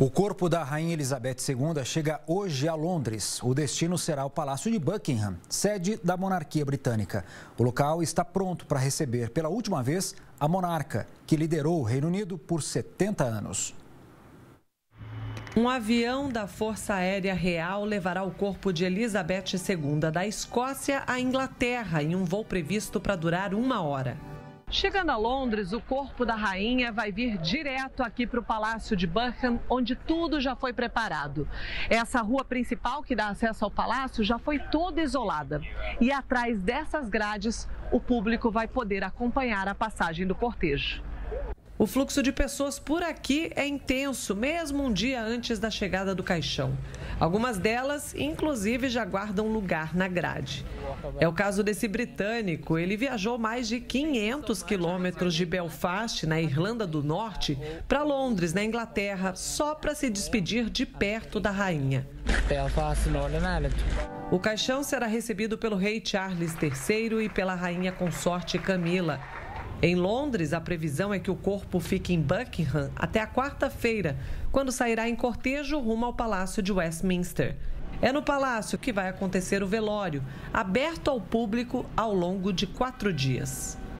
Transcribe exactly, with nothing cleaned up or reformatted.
O corpo da Rainha Elizabeth segunda chega hoje a Londres. O destino será o Palácio de Buckingham, sede da monarquia britânica. O local está pronto para receber pela última vez a monarca, que liderou o Reino Unido por setenta anos. Um avião da Força Aérea Real levará o corpo de Elizabeth segunda da Escócia à Inglaterra em um voo previsto para durar uma hora. Chegando a Londres, o corpo da rainha vai vir direto aqui para o Palácio de Buckingham, onde tudo já foi preparado. Essa rua principal que dá acesso ao palácio já foi toda isolada. E atrás dessas grades, o público vai poder acompanhar a passagem do cortejo. O fluxo de pessoas por aqui é intenso, mesmo um dia antes da chegada do caixão. Algumas delas, inclusive, já guardam lugar na grade. É o caso desse britânico. Ele viajou mais de quinhentos quilômetros de Belfast, na Irlanda do Norte, para Londres, na Inglaterra, só para se despedir de perto da rainha. O caixão será recebido pelo rei Charles terceiro e pela rainha consorte Camila. Em Londres, a previsão é que o corpo fique em Buckingham até a quarta-feira, quando sairá em cortejo rumo ao Palácio de Westminster. É no palácio que vai acontecer o velório, aberto ao público ao longo de quatro dias.